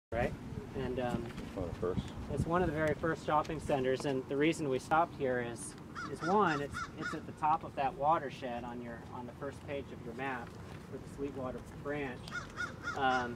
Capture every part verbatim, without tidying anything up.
right? And um, One of the first. it's one of the very first shopping centers, and the reason we stopped here is is one, it's it's at the top of that watershed on your on the first page of your map for the Sweetwater Branch. Um,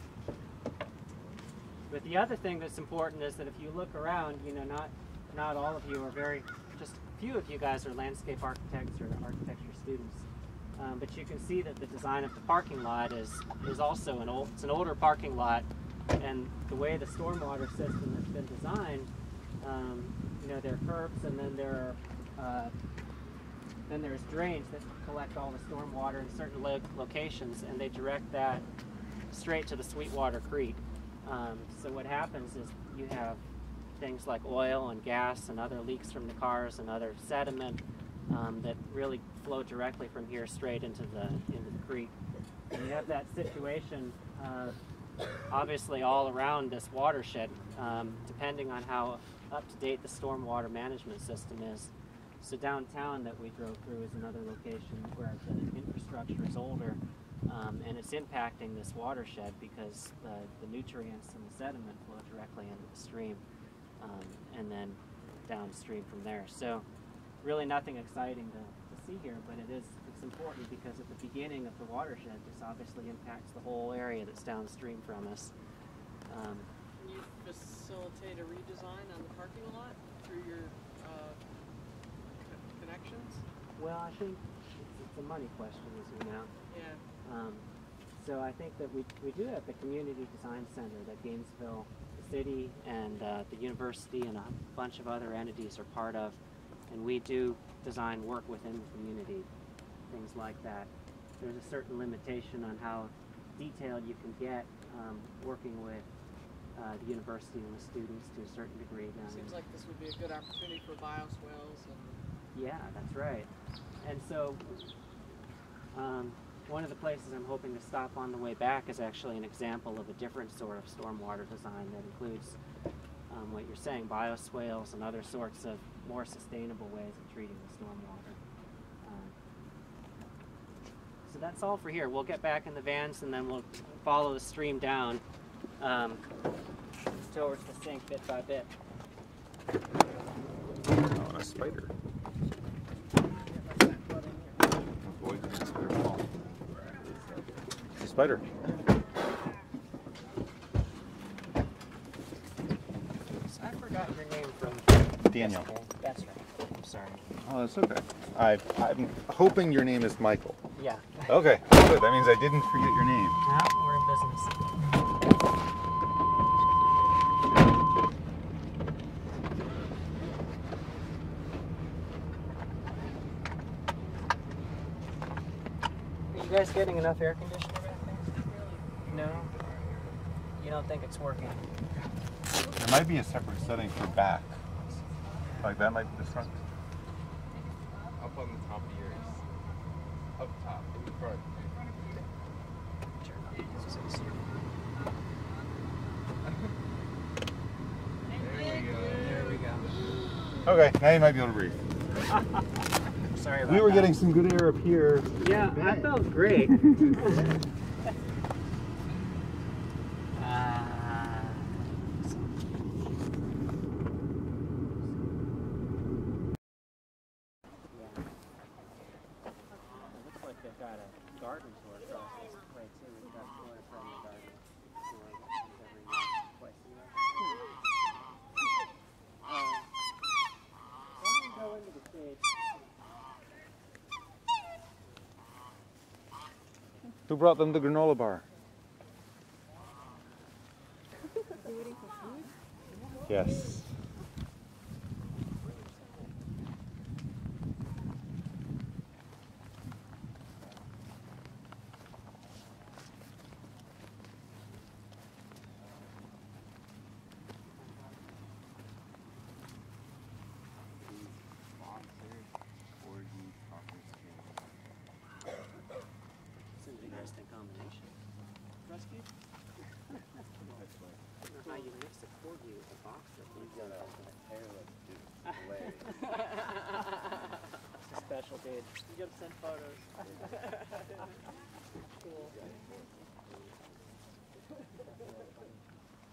but the other thing that's important is that if you look around, you know, not not all of you are very, just a few of you guys are landscape architects or architecture students. Um, but you can see that the design of the parking lot is is also an old, it's an older parking lot, and the way the stormwater system has been designed, um, you know, there are curbs, and then there are uh, then there's drains that collect all the stormwater in certain lo locations, and they direct that straight to the Sweetwater Creek. Um, so what happens is you have things like oil and gas and other leaks from the cars and other sediment um, that really flow directly from here straight into the into the creek. And you have that situation uh, obviously all around this watershed, um, depending on how up to date the stormwater management system is. So downtown that we drove through is another location where the infrastructure is older, um, and it's impacting this watershed because the, the nutrients and the sediment flow directly into the stream, um, and then downstream from there. So really nothing exciting to, to see here, but it is it's important because at the beginning of the watershed, this obviously impacts the whole area that's downstream from us. Um, Can you facilitate a redesign on the parking lot through your uh, connections? well, I think it's, it's a money question, as you know. Yeah. Um, so I think that we, we do have the Community Design Center that Gainesville, the city, and uh, the university and a bunch of other entities are part of. And we do design work within the community, things like that. There's a certain limitation on how detailed you can get um, working with uh, the university and the students to a certain degree. Down Seems in, like this would be a good opportunity for bioswales. And yeah, that's right. And so um, one of the places I'm hoping to stop on the way back is actually an example of a different sort of stormwater design that includes um, what you're saying, bioswales and other sorts of more sustainable ways of treating the stormwater. Um, so that's all for here. We'll get back in the vans and then we'll follow the stream down um, towards the sink bit by bit. Oh, a spider. It's a spider. I forgot your name from Daniel. yesterday. That's right. I'm sorry. Oh, that's okay. I, I'm hoping your name is Michael. Yeah. Okay, good. That means I didn't forget your name. Now we're in business. Are you guys getting enough air conditioner back there? No? You don't think it's working? There might be a separate setting for back. Like that might be the front. Up on the top of yours. Up top, in the front. There we go. There we go. Okay, now you might be able to breathe. Sorry about We were that. getting some good air up here. Yeah, that felt great. uh, They've got a garden tour across this way too. We've got a tour from the garden tour that comes every year, twice a year. Uh, why don't we go into the stage? Who brought them the granola bar? waiting for food? Yes. It's an interesting combination. Rescue? I don't know how you mix a corgi with a boxer. He's got a hair that's just hilarious. It's a special dude. You gotta send photos. Cool.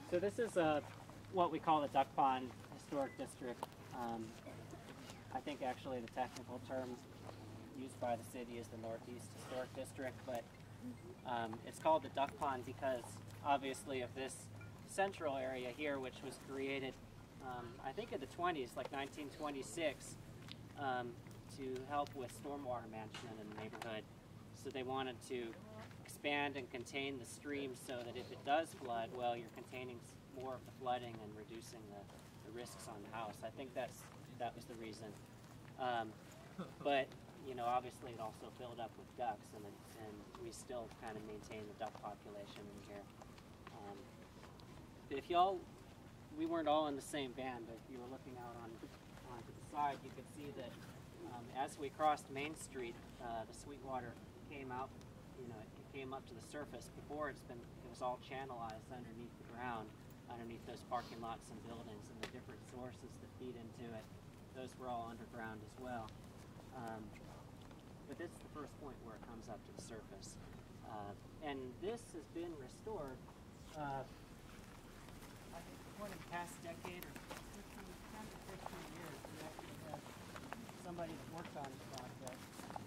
So this is uh, what we call the Duck Pond Historic District. Um, I think actually the technical term used by the city is the Northeast Historic District, but um, it's called the Duck Pond because obviously of this central area here, which was created, um, I think in the twenties, like nineteen twenty-six, um, to help with stormwater management in the neighborhood. So they wanted to expand and contain the stream so that if it does flood, well, you're containing more of the flooding and reducing the, the risks on the house. I think that's that was the reason. Um, but you know, obviously it also filled up with ducks, and and we still kind of maintain the duck population in here. Um, if y'all, we weren't all in the same band, but if you were looking out on onto the side, you could see that um, as we crossed Main Street, uh, the Sweetwater came out. You know, it came up to the surface. Before it's been, it was all channelized underneath the ground, underneath those parking lots and buildings, and the different sources that feed into it. Those were all underground as well. Um, but this is the first point where it comes up to the surface. Uh, and this has been restored, uh, I think, for the past decade or fifteen, ten to fifteen years. We actually have somebody that worked on this project.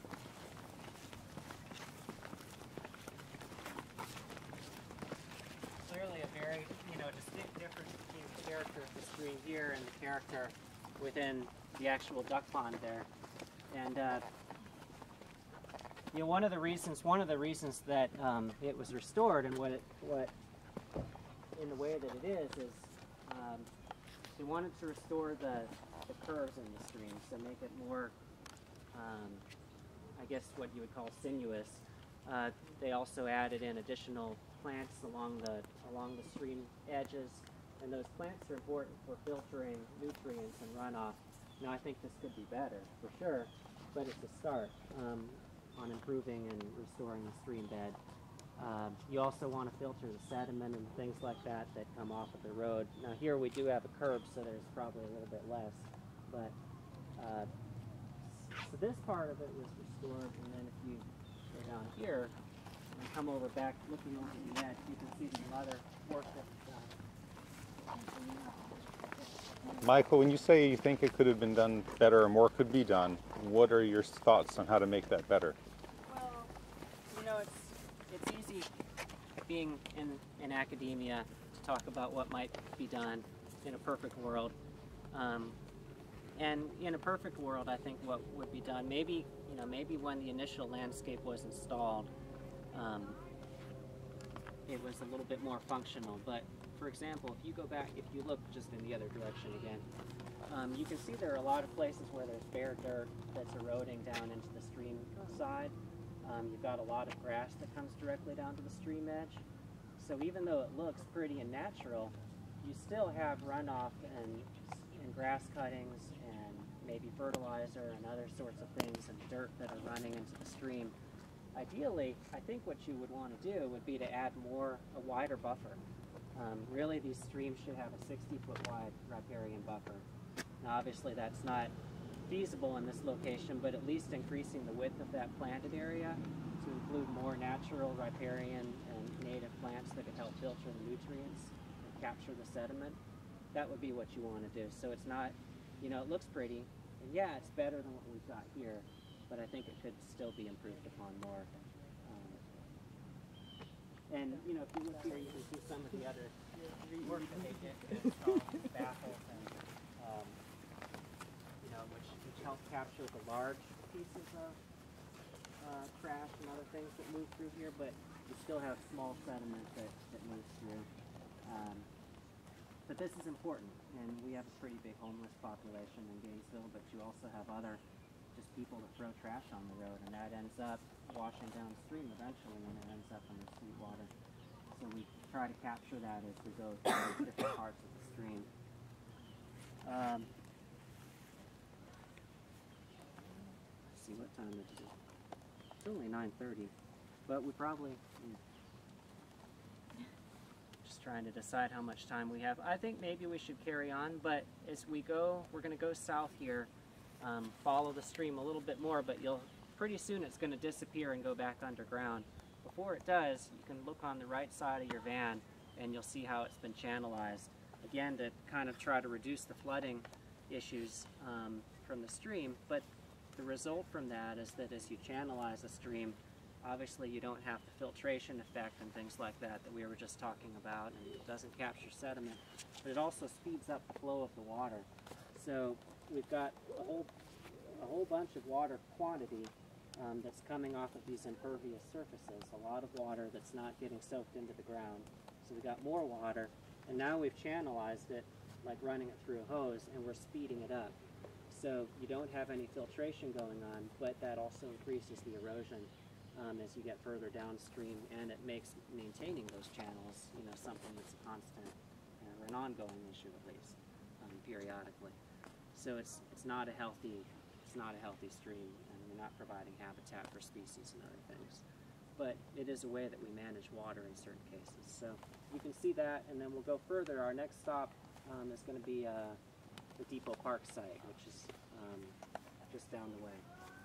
Clearly a very, you know, distinct difference between the character of the stream here and the character within the actual duck pond there. And uh, you know, one of the reasons, one of the reasons that um, it was restored and what it, what, in the way that it is, is um, they wanted to restore the, the curves in the stream, so make it more, um, I guess, what you would call sinuous. Uh, they also added in additional plants along the along the stream edges, and those plants are important for filtering nutrients and runoff. Now I think this could be better for sure, but it's a start um, on improving and restoring the stream bed. Uh, you also want to filter the sediment and things like that that come off of the road. Now here we do have a curb, so there's probably a little bit less, but uh, so this part of it was restored, and then if you go down here and come over back, looking over the edge, you can see some other work that was done. Michael, when you say you think it could have been done better or more could be done, what are your thoughts on how to make that better? Well, you know, it's it's easy being in, in academia to talk about what might be done in a perfect world. Um, and in a perfect world, I think what would be done, maybe, you know, maybe when the initial landscape was installed, um, it was a little bit more functional. But for example, if you go back, if you look just in the other direction again, um, you can see there are a lot of places where there's bare dirt that's eroding down into the stream side. Um, you've got a lot of grass that comes directly down to the stream edge. So even though it looks pretty and natural, you still have runoff and, and grass cuttings and maybe fertilizer and other sorts of things and dirt that are running into the stream. Ideally, I think what you would want to do would be to add more, a wider buffer. Um, really, these streams should have a sixty foot wide riparian buffer. Now obviously that's not feasible in this location, but at least increasing the width of that planted area to include more natural riparian and native plants that could help filter the nutrients and capture the sediment, that would be what you want to do. So it's not, you know, it looks pretty, and yeah, it's better than what we've got here, but I think it could still be improved upon more. Um, and, you know, if you look here, you can see some of the other work that they did to install baffles and, um, you know, which, which help capture the large pieces of uh, trash and other things that move through here, but you still have small sediment that, that moves through. Um, but this is important, and we have a pretty big homeless population in Gainesville, but you also have other just people that throw trash on the road, and that ends up washing downstream eventually, and it ends up in the Sweetwater. So we try to capture that as we go through different parts of the stream. Um, let's see, what time is it? It's only nine thirty, but we probably, hmm, just trying to decide how much time we have. I think maybe we should carry on, but as we go, we're going to go south here, um, follow the stream a little bit more, but you'll, pretty soon it's going to disappear and go back underground. Before it does, you can look on the right side of your van, and you'll see how it's been channelized, again, to kind of try to reduce the flooding issues um, from the stream. But the result from that is that as you channelize a stream, obviously you don't have the filtration effect and things like that that we were just talking about, and it doesn't capture sediment, but it also speeds up the flow of the water. So we've got a whole, a whole bunch of water quantity um, that's coming off of these impervious surfaces, a lot of water that's not getting soaked into the ground. So we've got more water, and now we've channelized it, like running it through a hose, and we're speeding it up. So you don't have any filtration going on, but that also increases the erosion Um, as you get further downstream, and it makes maintaining those channels, you know, something that's a constant uh, or an ongoing issue at least, um, periodically. So it's it's not a healthy it's not a healthy stream, and we're not providing habitat for species and other things. But it is a way that we manage water in certain cases. So you can see that, and then we'll go further. Our next stop um, is going to be uh, the Depot Park site, which is um, just down the way.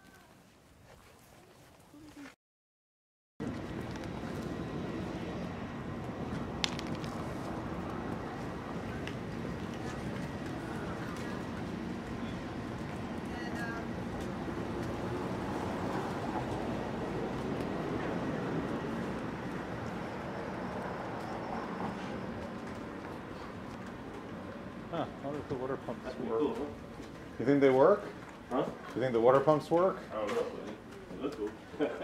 Huh, I wonder if the water pumps That's pretty work. cool, huh? You think they work? Huh? You think the water pumps work? I don't know, but it looks cool.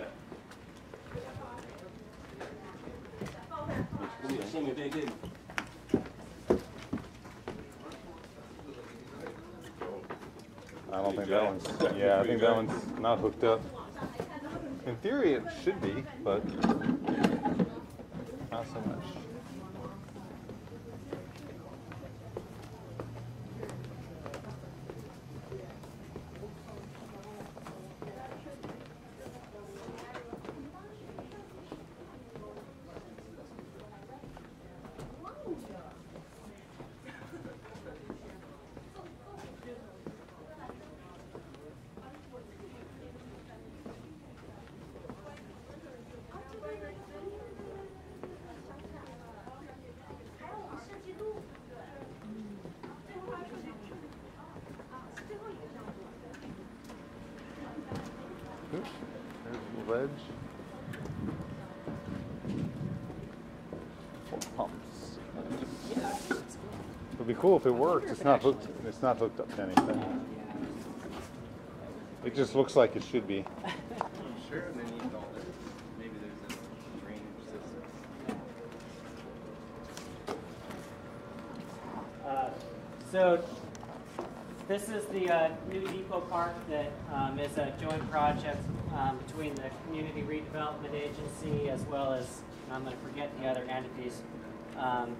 Let me show me if they did. I don't think that one's, yeah, I think that one's not hooked up. In theory it should be, but not so much. Oops, there's the ledge. Four pumps. It would be cool if it worked. It's not hooked. It's not hooked up to anything. It just looks like it should be. Sure, and then you all this. Maybe there's a drainage system. Uh, so this is the uh, new Depot Park that um, is a joint project um, between the Community Redevelopment Agency as well as, I'm going to forget the other entities, um,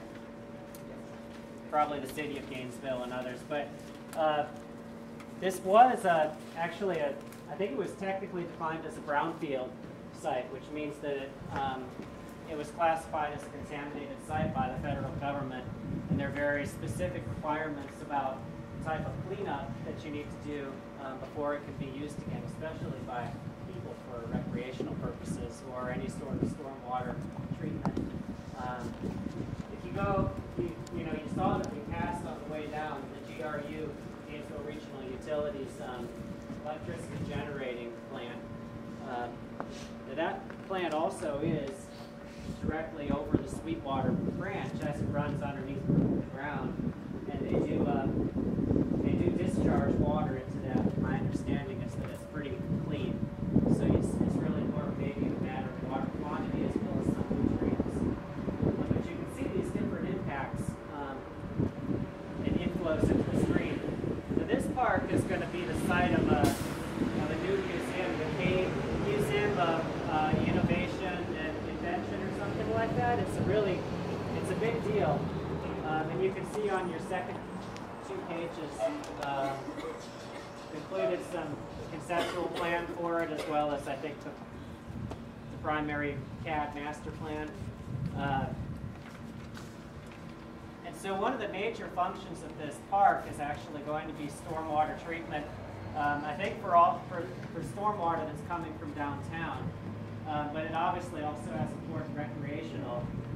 probably the city of Gainesville and others. But uh, this was uh, actually, a, I think it was technically defined as a brownfield site, which means that it, um, it was classified as a contaminated site by the federal government, and there are very specific requirements about the type of cleanup that you need to do um, before it can be used again, especially by people for recreational purposes or any sort of stormwater treatment. Um, if you go, you, you know, you saw that we passed on the way down the G R U, Gainesville Regional Utilities um, electricity generating plant. Uh, that plant also is directly over the Sweetwater Branch as it runs underneath the ground, and they do uh, they do discharge water into that. My understanding is that it's pretty clean, so it's, it's really more maybe a matter of water quantity as well as some nutrients. Uh, but you can see these different impacts um, and inflows into the stream. So this park is going to be the site of a, of a new museum, the K Museum of uh, Innovation and Invention or something like that. It's a really, it's a big deal. Um, and you can see on your second two pages, uh, included some conceptual plan for it, as well as I think the, the primary C A D master plan. Uh, and so one of the major functions of this park is actually going to be stormwater treatment. Um, I think for all for, for stormwater that's coming from downtown, uh, but it obviously also has important recreational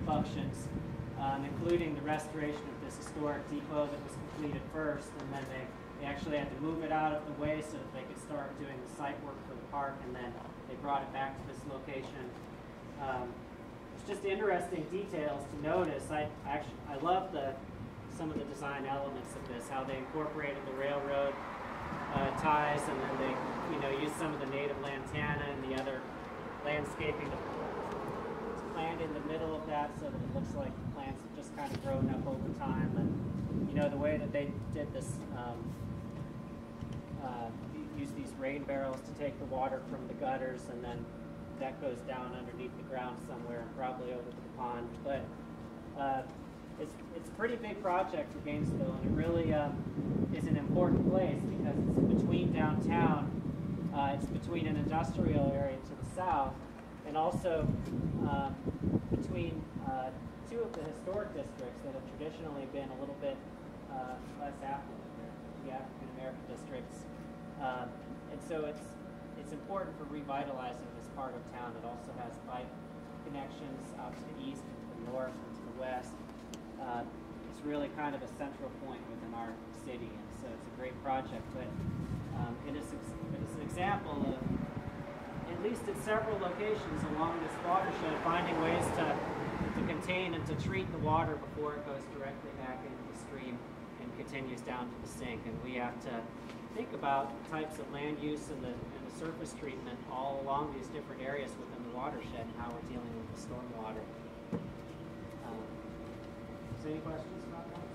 functions, um, including the restoration of this historic depot that was completed first, and then they, they actually had to move it out of the way so that they could start doing the site work for the park, and then they brought it back to this location. Um, it's just interesting details to notice. I actually I love the some of the design elements of this, how they incorporated the railroad uh, ties, and then they you know used some of the native lantana and the other landscaping to plant in the middle of that so that it looks like the plants have just kind of grown up over time. And you know the way that they did this, um, uh, use these rain barrels to take the water from the gutters, and then that goes down underneath the ground somewhere and probably over to the pond. But uh, it's, it's a pretty big project for Gainesville, and it really um, is an important place because it's between downtown, uh, it's between an industrial area to the south, and also um, between uh, two of the historic districts that have traditionally been a little bit uh, less affluent, the African American districts. Um, and so it's it's important for revitalizing this part of town. It also has bike connections out to the east and to the north and to the west. Uh, it's really kind of a central point within our city, and so it's a great project. But um, it, is, it is an example of, at least at several locations along this watershed, finding ways to, to contain and to treat the water before it goes directly back into the stream and continues down to the sink. And we have to think about types of land use and the, and the surface treatment all along these different areas within the watershed and how we're dealing with the stormwater. Um, so any questions about that?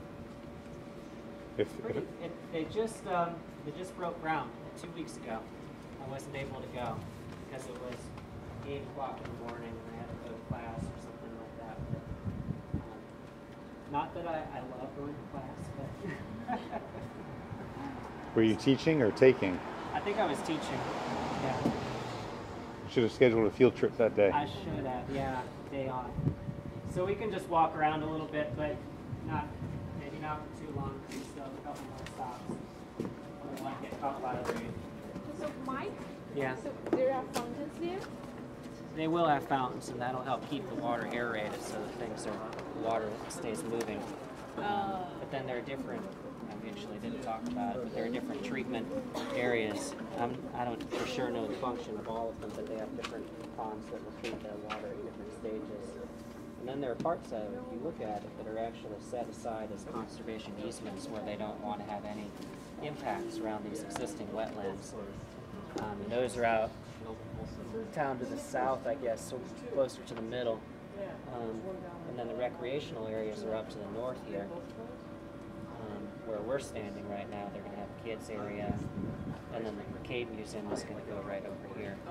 If, Pretty, if, it, they just um, they just broke ground two weeks ago. I wasn't able to go because it was eight o'clock in the morning and I had to go to class or something like that. But, um, not that I, I love going to class, but were you teaching or taking? I think I was teaching. Yeah. You should have scheduled a field trip that day. I should have, yeah, day off. So we can just walk around a little bit, but not maybe not for too long. We still have a couple more stops. We want to get caught by the rain. So Mike, Yeah. so there are fountains there? They will have fountains, and that'll help keep the water aerated so that things are, the water stays moving. Um, but then there are different, I actually didn't talk about it, but there are different treatment areas. Um, I don't for sure know the function of all of them, but they have different ponds that will treat their water at different stages. And then there are parts of it, if you look at it, that are actually set aside as conservation easements where they don't want to have any impacts around these existing wetlands. Um, and those are out down to the south, I guess, so closer to the middle. Um, and then the recreational areas are up to the north here. Um, where we're standing right now, they're going to have a kids area, and then the Cade Museum is going to go right over here.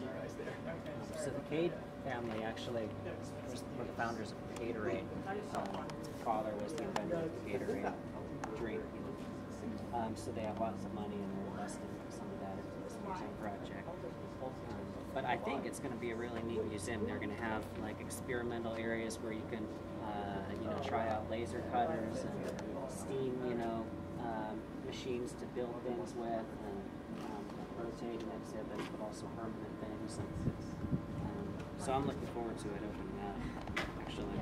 So the Cade family actually was one of the founders of Gatorade. Um, his father was the inventor of the Gatorade drink. Um, so they have lots of money and they're investing some of that into this museum project. Um, but I think it's going to be a really neat museum. They're going to have like experimental areas where you can, uh, you know, try out laser cutters and steam, you know, um, machines to build things with, and um, rotating exhibits, but also permanent things. And, um, so I'm looking forward to it opening up, actually.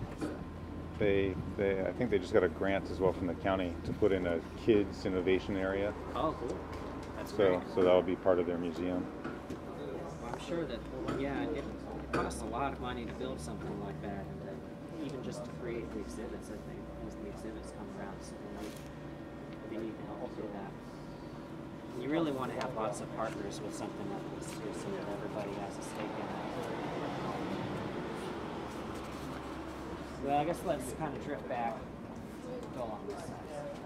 They, they, I think they just got a grant as well from the county to put in a kids innovation area. Oh, cool. That's So, great. so that'll be part of their museum. Well, I'm sure that, yeah, it, it costs a lot of money to build something like that, and uh, even just to create the exhibits, I think, as the exhibits come around, so they need, they need to help do that. You really want to have lots of partners with something like this, too, so that everybody has a stake in it. Well, I guess let's kind of drift back, go along this side.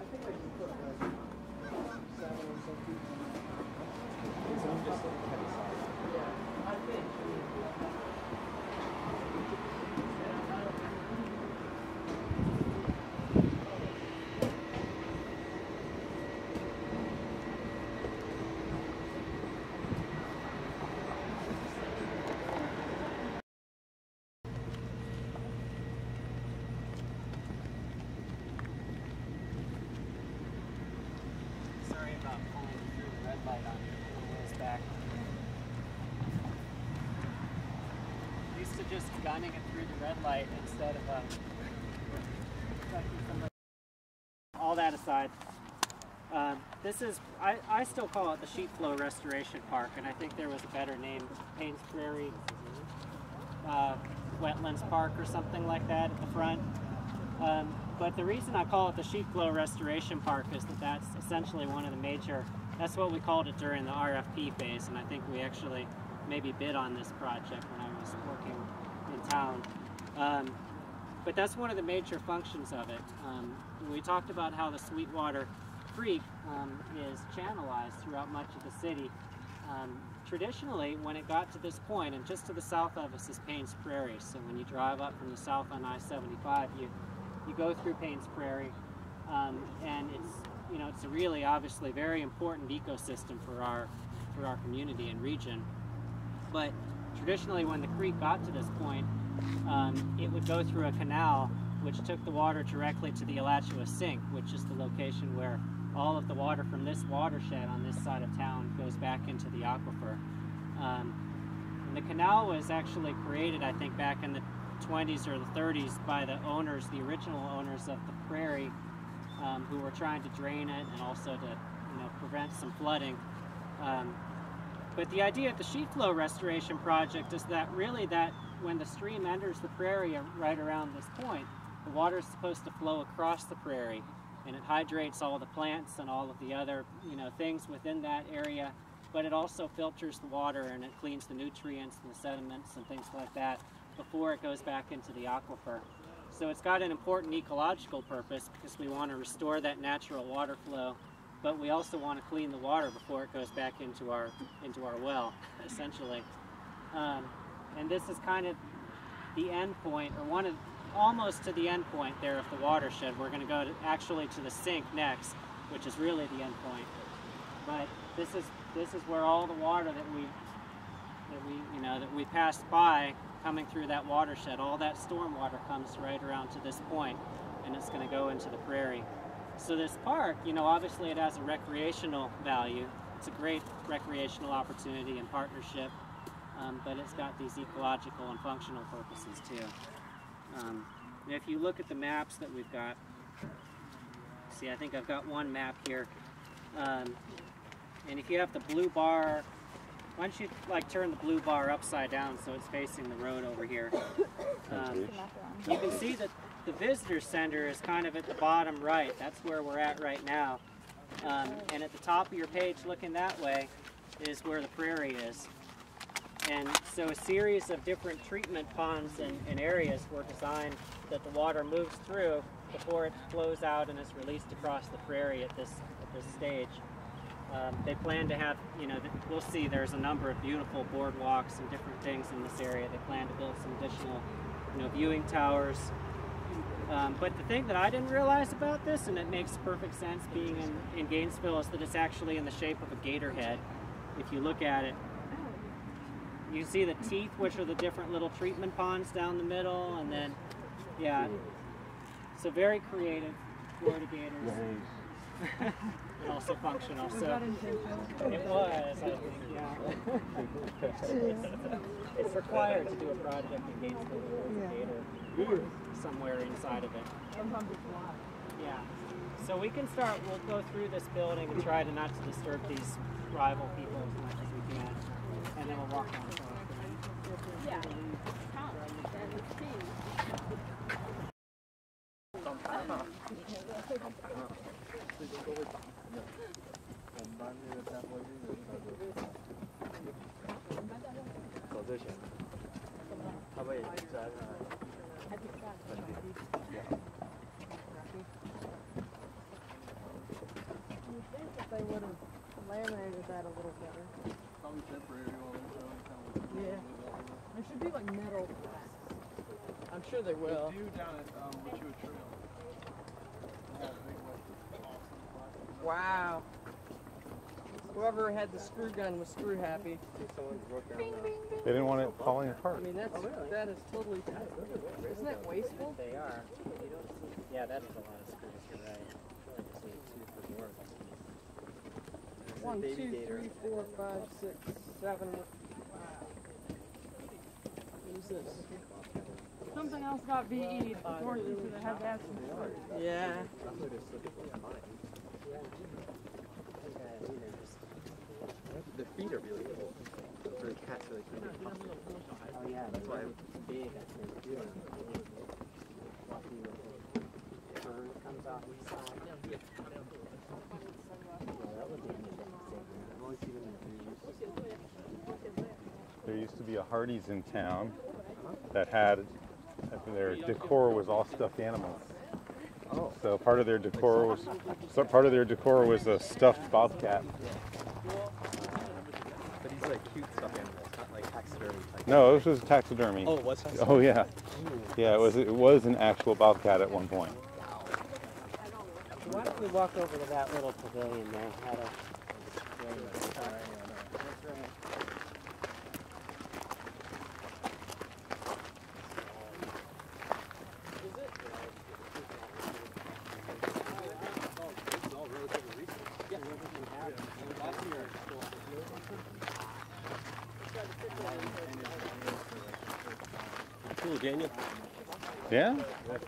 Sorry about pulling through the red light on you a little ways back. I used to just guide running it through the red light instead of uh, somebody. All that aside, um, this is, I, I still call it the Sheet Flow Restoration Park, and I think there was a better name, Paynes Prairie uh, Wetlands Park or something like that at the front. Um, but the reason I call it the Sheet Flow Restoration Park is that that's essentially one of the major, that's what we called it during the R F P phase, and I think we actually maybe bid on this project when I was working in town. Um, but that's one of the major functions of it. Um, we talked about how the Sweetwater Creek um, is channelized throughout much of the city. Um, traditionally, when it got to this point, and just to the south of us is Paynes Prairie, so when you drive up from the south on I seventy-five, you, you go through Paynes Prairie, um, and it's, you know, it's a really obviously very important ecosystem for our, for our community and region. But traditionally, when the creek got to this point, um, it would go through a canal which took the water directly to the Alachua Sink, which is the location where all of the water from this watershed on this side of town goes back into the aquifer. Um, and the canal was actually created, I think, back in the twenties or the thirties by the owners, the original owners of the prairie, um, who were trying to drain it and also to, you know, prevent some flooding. Um, But the idea of the sheet flow restoration project is that really that when the stream enters the prairie right around this point, the water is supposed to flow across the prairie, and it hydrates all the plants and all of the other, you know, things within that area, but it also filters the water and it cleans the nutrients and the sediments and things like that before it goes back into the aquifer. So it's got an important ecological purpose because we want to restore that natural water flow, but we also want to clean the water before it goes back into our into our well, essentially. Um, and this is kind of the end point, or one of almost to the end point there of the watershed. We're going to go to, actually to the sink next, which is really the end point. But this is this is where all the water that we that we you know that we passed by coming through that watershed, all that storm water comes right around to this point, and it's going to go into the prairie. So this park, you know, obviously it has a recreational value. It's a great recreational opportunity and partnership, um, but it's got these ecological and functional purposes too. Um, if you look at the maps that we've got, see, I think I've got one map here, um, and if you have the blue bar, why don't you like turn the blue bar upside down so it's facing the road over here. Um, you can see that the visitor center is kind of at the bottom right. That's where we're at right now. Um, and at the top of your page looking that way is where the prairie is. And so a series of different treatment ponds and, and areas were designed that the water moves through before it flows out and is released across the prairie at this, at this stage. Um, they plan to have, you know, we'll see there's a number of beautiful boardwalks and different things in this area. They plan to build some additional, you know, viewing towers. Um, but the thing that I didn't realize about this, and it makes perfect sense being in, in Gainesville, is that it's actually in the shape of a gator head. If you look at it, you can see the teeth, which are the different little treatment ponds down the middle, and then, yeah. So very creative, Florida gators. And also functional. So it was, I think, yeah. It's required to do a project in Gainesville with a gator somewhere inside of it. Yeah. So we can start, we'll go through this building and try to not to disturb these rival people as much as we can. And then we'll walk on to Yeah. If they would have laminated that a little better. Probably temporary all the time. Yeah. There should be like metal slats. I'm sure they will. They do down at um, Alachua Trail. They have big, like, awesome. Wow. Whoever had the screw gun was screw happy. They didn't want it falling apart. I mean, that's that is totally tight. Isn't that wasteful? They are. You don't see, yeah, that is a lot of screws, you're right. I feel like I see two for more. One, two, three, four, five, six, seven. What is this? Something else got V E'd. Unfortunately, they had to have some sort. Yeah. The feet are really cool. For the cats, really cool. Oh yeah, that's why it's big. I think. Fluffy little fur comes off the side. Yeah, that would be interesting. I've always seen them in the There used to be a Hardee's in town that had, I think their decor was all stuffed animals. Oh. So part of their decor was, so part of their decor was a stuffed bobcat. But these are like cute stuffed animals, not like taxidermy type. No, this was taxidermy. Oh, it was taxidermy? Oh yeah, yeah. It was it was an actual bobcat at one point. Why don't we walk over to that little pavilion there? Had a, that's right. Cool, Daniel. Yeah.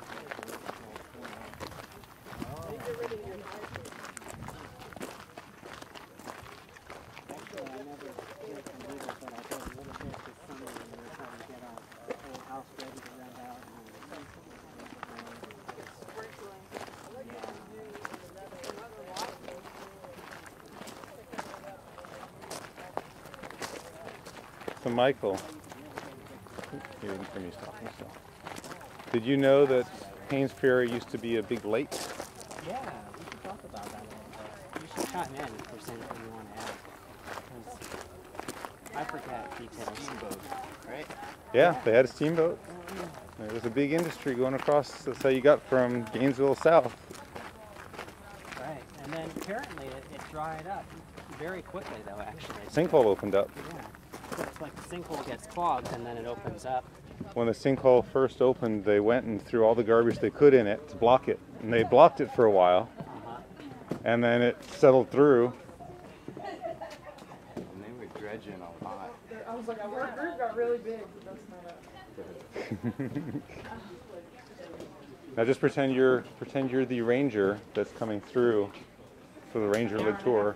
So Michael, you didn't hear me talking, so. Did you know that Haynes Ferry used to be a big lake? Yeah, we should talk about that a little bit. You should chime in if there's anything you want to add. 'Cause I forget details. Steamboat, right? Yeah, they had a steamboat. There was a big industry going across. That's how you got from Gainesville south. Right, and then apparently it, it dried up very quickly, though. Actually, Sinkhole opened up. yeah, so it's like the sinkhole gets clogged and then it opens up. When the sinkhole first opened, they went and threw all the garbage they could in it to block it. And they blocked it for a while. Uh-huh. And then it settled through. And they were dredging a lot. I was like, our group got really big, but that's not it. Now just pretend you're pretend you're the ranger that's coming through for the Ranger Led Tour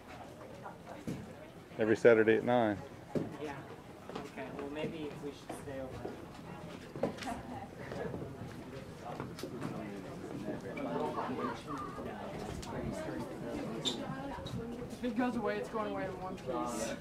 every Saturday at nine. Yeah. Okay. Well, maybe we should stay over. If it goes away, it's going away in one piece.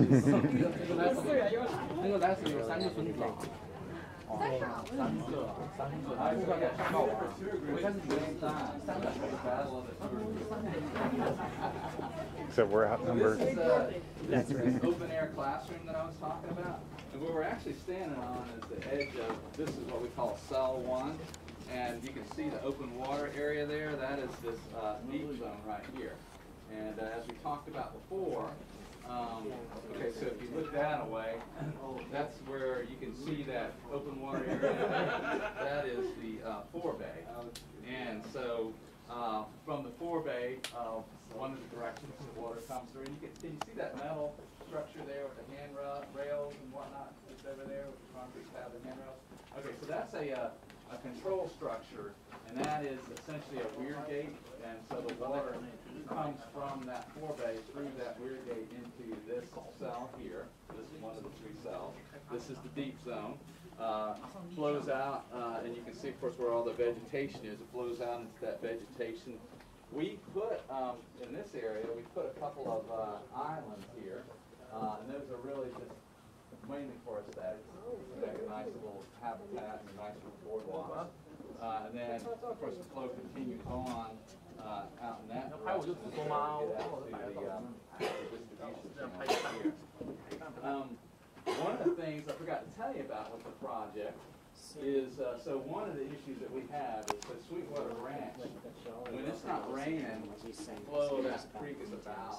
Except we're outnumbered. This is uh, this open air classroom that I was talking about. And what we're actually standing on is the edge of, this is what we call cell one. And you can see the open water area there. That is this uh, deep zone right here. And uh, as we talked about before, um, okay, so if you look that way, that's where you can see that open water area. That is the uh, forebay. And so uh, from the forebay, uh, one of the directions the water comes through. And you can, can you see that metal structure there with the hand rails and whatnot that's over there with the concrete slab and handrails? Okay, so that's a, uh, a control structure, and that is essentially a weir gate. And so the water comes from that forebay through that weir gate into this cell here. This is one of the three cells. This is the deep zone. Uh, flows out, uh, and you can see, of course, where all the vegetation is. It flows out into that vegetation. We put, um, in this area, we put a couple of uh, islands here, uh, and those are really just mainly for aesthetics. Make a nice little habitat and a nice little boardwalk. Uh, and then, of course, the flow continues on uh, out in that direction. And then we get out to the, um, the distribution channel here. Um, one of the things I forgot to tell you about with the project is, uh, so one of the issues that we have is the Sweetwater Branch. When it's not raining, the flow of that creek is about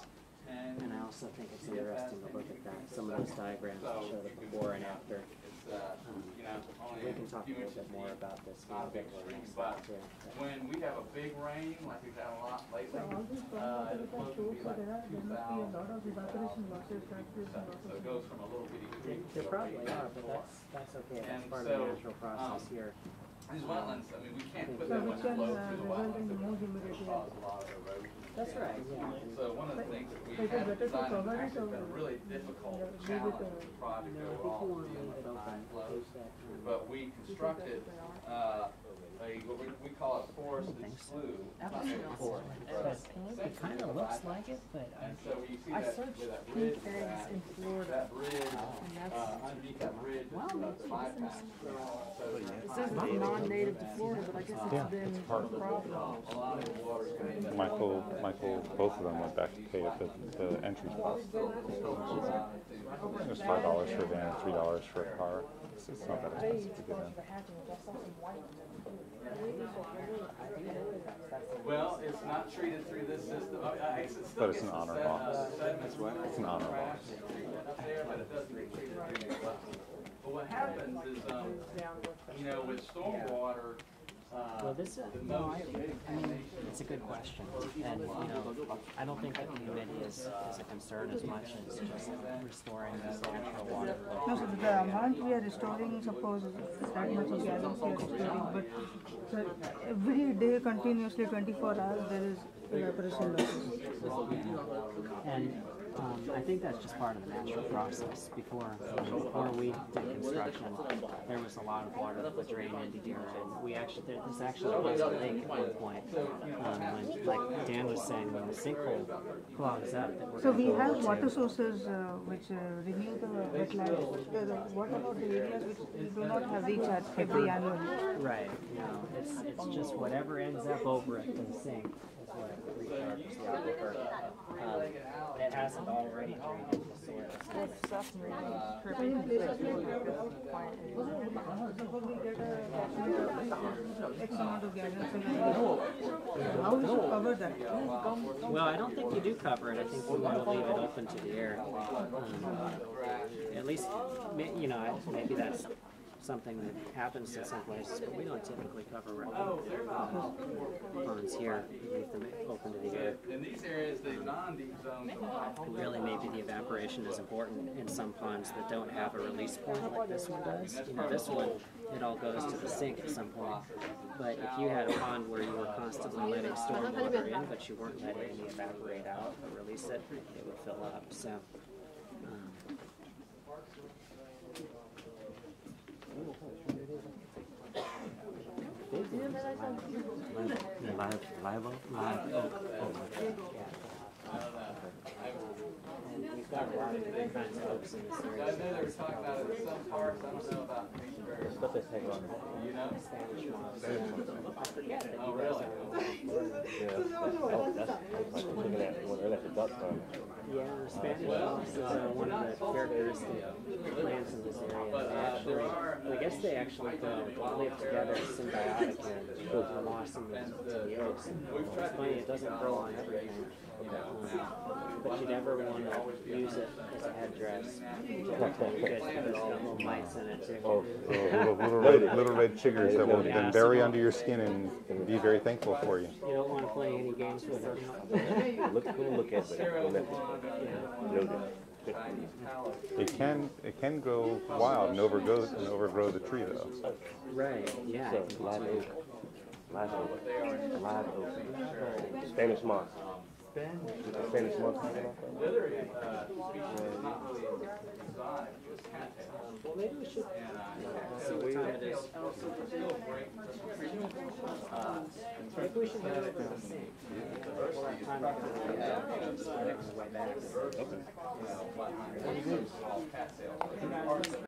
And I also think it's interesting to look at that, some of those diagrams that show the before and after. Um, we can talk a little bit more about this a little bit more next But too. when we have a big rain, like we've had a lot lately, All these uh, problems it's that supposed to shows, be so like there are, two there must be a thousand. lot of evaporation losses, transpiration So losses. it goes from a little bitty There, creek. there probably are, but that's, that's okay, that's And part of so, the natural process um, here. These wetlands, I mean, we can't put So that which much can flow uh, through the result wetlands. in It more would humidity. cause a lot of erosion. That's right, yeah. So one of the things that we But it is have better to designed cover has it actually been a or really difficult leave it, challenge uh, for the project No, I think you overall, want to dealing leave with it the open, high in flows. case that, um, But we constructed, uh, a, what we, we call a forested think so. slough. It's not really a forest, but It kind of looks like it, but I, and so you see I that, searched where that pink bridge is eggs at, in Florida. that bridge, And that's, uh, underneath that bridge is the the bypass. So it says it's non-native to Florida, but I guess Yeah, it's been it's a part of it. problem. a lot of the water's gonna end up. Michael, Michael, both of them went back to pay at the, the entry cost. It was five dollars for a van, three dollars for a car. It's, it's not that expensive to get in. Well, it's not treated through this system. I mean, I- it still But it's gets an the honor sed- box. uh, sediments It's an honor trash box. and treatment up there, but it doesn't get treated through the wetlands. But what happens is, um, you know, with stormwater, uh, well, this is, the no, I, most I mean, contamination. it's a good question. And, you know, I don't think that the humidity is, is a concern as much as just restoring this natural water flow. No, so the amount we are restoring, suppose that much of gallons we are restoring, but so every day continuously twenty-four hours there is evaporation losses. And um, I think that's just part of the natural process. Before, before we did construction, there was a lot of water that would drain into here, and we actually, there, this actually was a lake at one point. Um, when, like Dan was saying, when the sinkhole clogs up, that we're So gonna we go have into- water sources uh, which uh, renew the wetlands. The- the- What about the areas which we do not have recharge every annual? Right. No, it's it's just whatever ends up over at the sink is what recharges the aquifer. Um, it hasn't already drained into the soil. Certain places we have suppose we get a X amount of gallons in a year. How we should cover that? Well, I don't think you do cover it. I think we want to leave it open to the air. Um, at least, ma- you know, I- maybe that's something that happens in some places, but we don't typically cover uh, ponds here. We leave them open to the air. In these areas, the non-deep zones. And really, maybe the evaporation is important in some ponds that don't have a release point like this one does. You know, this one, it all goes to the sink at some point. But if you had a pond where you were constantly letting storm water in, but you weren't letting any evaporate out or release it, it would fill up. So. Um, Live, live, live, live. Oh, oh, okay. Yeah. And we've got a lot of different kinds of oaks in this I area. know they were talking about it in some parts, I don't know about Kingsbury. You know? Spanish moss. I forget that Oh, you guys really? Yeah, Spanish moss is uh, one of the characteristic plants in this area. But, They uh, actually, there are, uh, I guess they actually go live together symbiotically, the moss and the, the oaks. It's funny, it doesn't grow on everything. Um, but you never want to use it as a headdress because there's little mites in it too. Oh, little, little, red, little red chiggers that will then bury under your skin and be very thankful for you. You don't want to play any games with it. Look, we'll look at it. It can it can go wild and overgrow and overgrow the tree though. Right, yeah. So, live oak. Live oak. Live oak. Spanish moss. Spanish moss. The other, uh, species is not really exotic, it's cattail. Well, maybe we should And, uh, see what time it is. still great for treatment. Uh, Maybe we should head over to the sink. We'll have time to kind of get out on the way back. you know, what, all cattails.